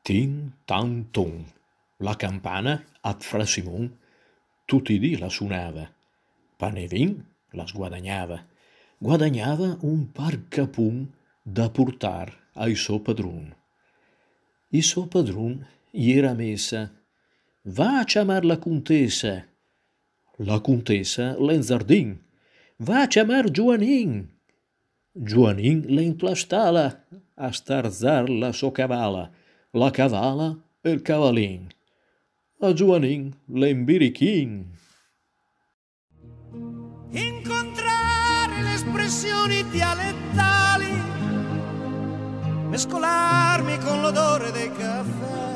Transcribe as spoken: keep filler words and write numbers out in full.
Tin tan ton, la campana at fra Simon tutti i dì la suonava. Panevin la sguadagnava. Guadagnava un par capun da portar ai suo padrun. Il suo padrun gli era messa: va a chiamar la contessa. La contessa l'è in zardin. Va a chiamar Giuanin. Giuanin l'è in la stalla a starzar la sua cavala, la cavala e il cavalin. A Giuanin l'è in birichin. Incontrare le espressioni dialettali, mescolarmi con l'odore dei caffè,